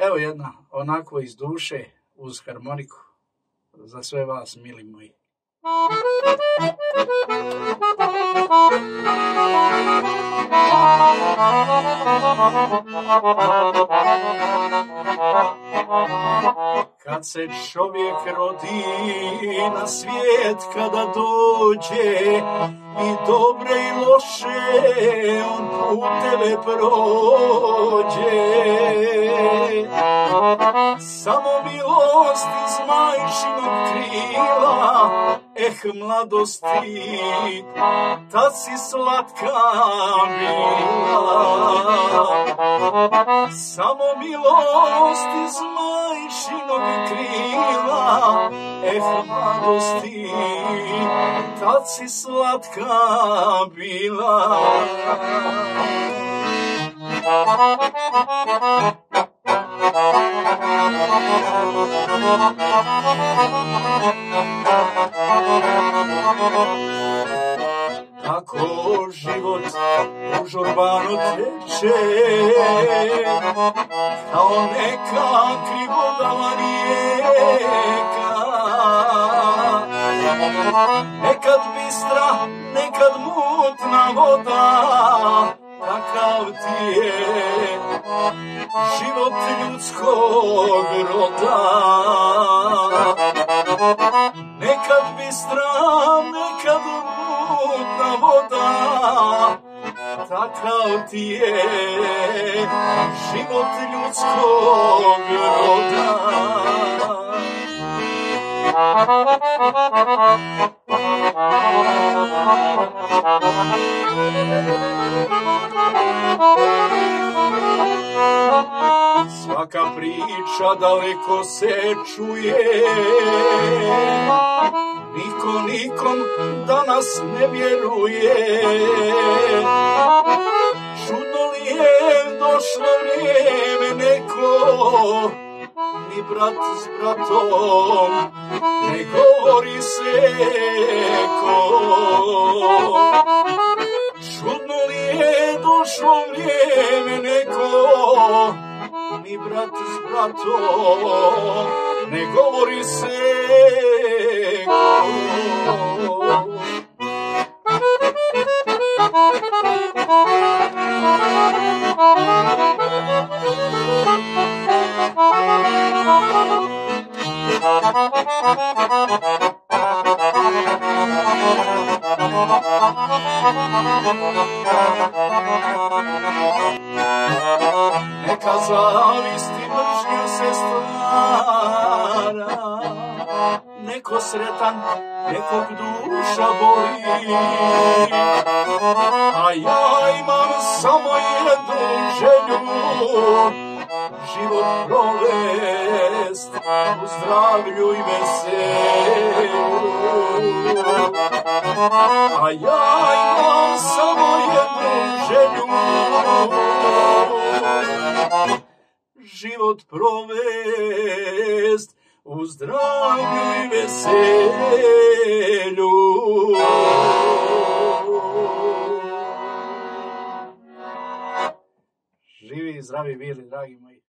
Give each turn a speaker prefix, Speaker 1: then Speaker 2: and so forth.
Speaker 1: Evo jedna onako iz duše uz harmoniku za sve vas, mili moji. Kad se čovjek rodi na svijet, kada dođe i dobre i loše on puteve prođe, samo milost iz majčinog krila, mladosti, tad si slatka bila. Samo milost iz majčinog krila, mladosti, tad si slatka bila. Kako život užurbano teče, kao neka krivodava rijeka, nekad bistra, nekad mutna voda, takav ti je život ljudskog roda. Nekad bistra, nekad mutna voda, takav ti je život ljudskog roda. Svaka priča daleko se čuje, niko nikom danas ne vjeruje. Čudno li je došlo vrijeme neko, ni brat s bratom ne govori se ko. Čudno li je došlo vrijeme neko, ni brat s bratom ne govori se ko. Neka zavist i mržnja se stvara, neko sretan, nekog duša boli, a ja imam samo jednu želju, život provest u zdravlju i veselju. A ja imam samo jednu želju, život provest u zdravlju i veselju. Živi i zdravi bili, dragi moji.